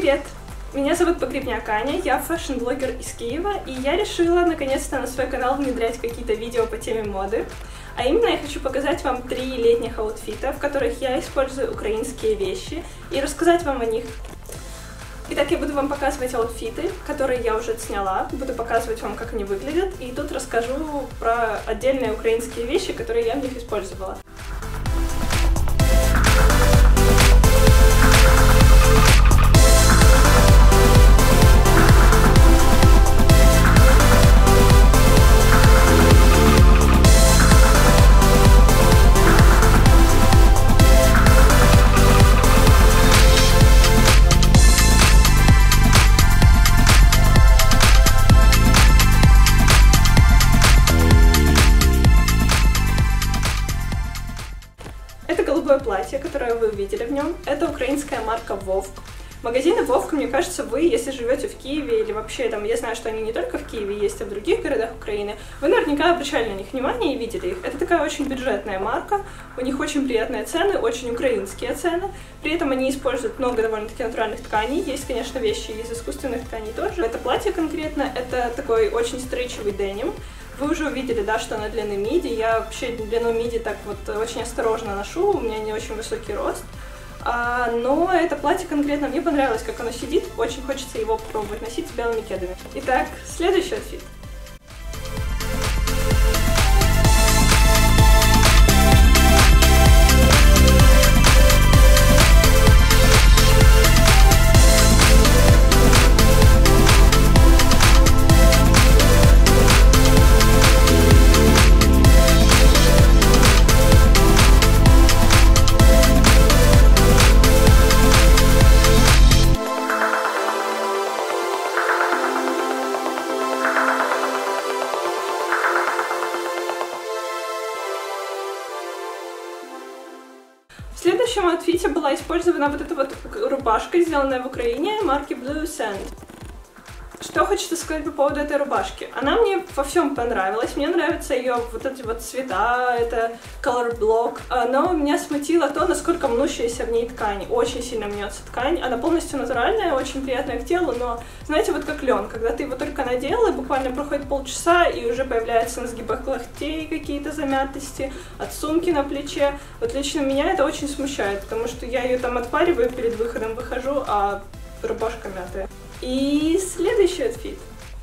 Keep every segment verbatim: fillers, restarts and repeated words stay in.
Привет! Меня зовут Погребняк Аня, я фэшн-блогер из Киева, и я решила наконец-то на свой канал внедрять какие-то видео по теме моды. А именно я хочу показать вам три летних аутфита, в которых я использую украинские вещи, и рассказать вам о них. Итак, я буду вам показывать аутфиты, которые я уже сняла, буду показывать вам, как они выглядят, и тут расскажу про отдельные украинские вещи, которые я в них использовала. Платье, которое вы увидели в нем, это украинская марка Вовк. Магазины Вовк, мне кажется, вы, если живете в Киеве или вообще там, я знаю, что они не только в Киеве есть, а в других городах Украины, вы наверняка обращали на них внимание и видели их. Это такая очень бюджетная марка, у них очень приятные цены, очень украинские цены, при этом они используют много довольно-таки натуральных тканей, есть, конечно, вещи из искусственных тканей тоже. Это платье конкретно, это такой очень стрейчевый деним. Вы уже увидели, да, что она длины миди. Я вообще длину миди так вот очень осторожно ношу, у меня не очень высокий рост. А, но это платье конкретно мне понравилось, как оно сидит. Очень хочется его попробовать носить с белыми кедами. Итак, следующий аутфит. В следующем аутфите была использована вот эта вот рубашка, сделанная в Украине, марки Blue Sand. Что хочется сказать по поводу этой рубашки? Она мне во всем понравилась, мне нравятся ее вот эти вот цвета, это color block, но меня смутило то, насколько мнущаяся в ней ткань. Очень сильно мнется ткань, она полностью натуральная, очень приятная к телу, но знаете, вот как лен, когда ты его только надел, и буквально проходит полчаса, и уже появляются на сгибах локтей какие-то замятости, от сумки на плече. Вот лично меня это очень смущает, потому что я ее там отпариваю перед выходом, выхожу, а рубашка мятая. И следующий аутфит.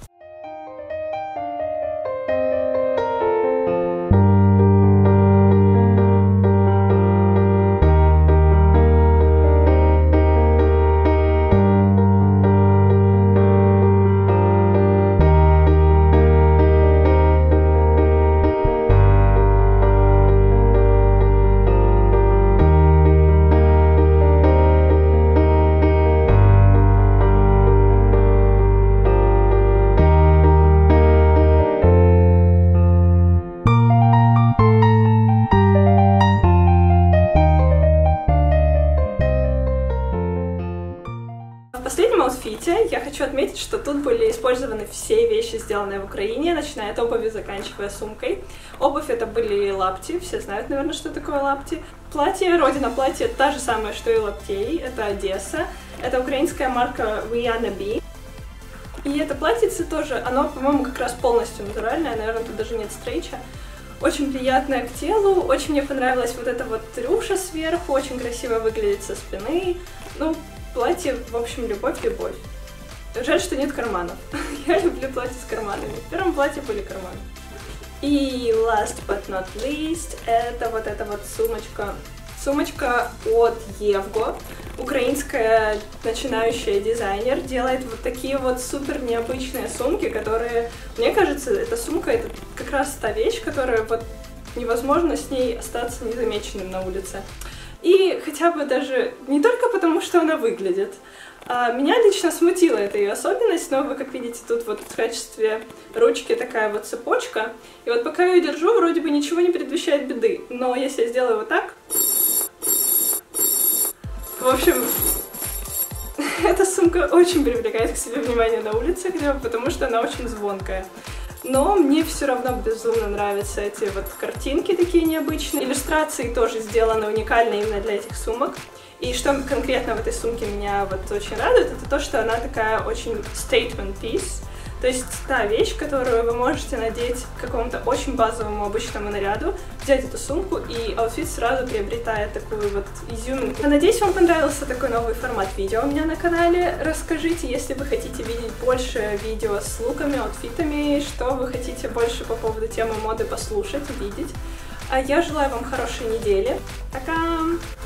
В последнем аутфите я хочу отметить, что тут были использованы все вещи, сделанные в Украине, начиная от обуви, заканчивая сумкой. Обувь это были лапти, все знают, наверное, что такое лапти. Платье, родина платья та же самая, что и лаптей, это Одесса. Это украинская марка Rihanna B. И это платьице тоже, оно, по-моему, как раз полностью натуральное, наверное, тут даже нет стрейча. Очень приятное к телу, очень мне понравилась вот эта вот рюша сверху, очень красиво выглядит со спины. Ну, платье, в общем, любовь-любовь. Жаль, что нет карманов. Я люблю платье с карманами. В первом платье были карманы. И last but not least, это вот эта вот сумочка. Сумочка от Евго. Украинская начинающая дизайнер делает вот такие вот супер необычные сумки, которые, мне кажется, эта сумка это как раз та вещь, которая вот невозможно с ней остаться незамеченным на улице. И хотя бы даже не только потому, что она выглядит. А меня лично смутила эта ее особенность, но вы, как видите, тут вот в качестве ручки такая вот цепочка. И вот пока я ее держу, вроде бы ничего не предвещает беды. Но если я сделаю вот так... В общем, эта сумка очень привлекает к себе внимание на улице, потому что она очень звонкая. но мне все равно безумно нравятся эти вот картинки такие необычные. Иллюстрации тоже сделаны уникально именно для этих сумок. И что конкретно в этой сумке меня вот очень радует, это то, что она такая очень statement piece. То есть та вещь, которую вы можете надеть к какому-то очень базовому обычному наряду, взять эту сумку, и аутфит сразу приобретает такую вот изюминку. Надеюсь, вам понравился такой новый формат видео у меня на канале. Расскажите, если вы хотите видеть больше видео с луками, аутфитами, что вы хотите больше по поводу темы моды послушать, увидеть. А я желаю вам хорошей недели. Пока!